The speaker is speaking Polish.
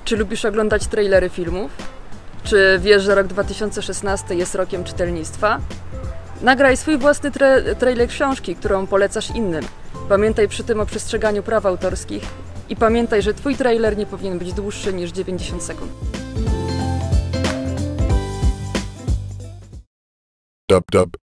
Czy lubisz oglądać trailery filmów? Czy wiesz, że rok 2016 jest rokiem czytelnictwa? Nagraj swój własny trailer książki, którą polecasz innym. Pamiętaj przy tym o przestrzeganiu praw autorskich i pamiętaj, że twój trailer nie powinien być dłuższy niż 90 sekund. Dub dub.